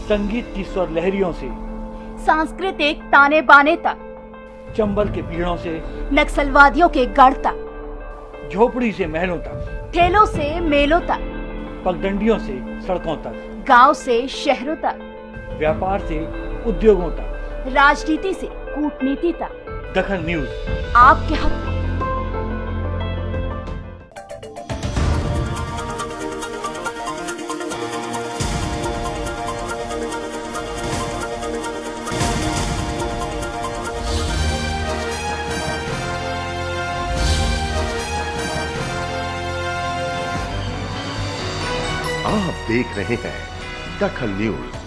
संगीत की स्वर लहरियों से सांस्कृतिक ताने बाने तक, चंबल के पीड़ों से नक्सलवादियों के गढ़ तक, झोपड़ी से महलों तक, ठेलों से मेलों तक, पगडंडियों से सड़कों तक, गांव से शहरों तक, व्यापार से उद्योगों तक, राजनीति से कूटनीति तक, दखल न्यूज आपके हक में। आप देख रहे हैं दखल न्यूज।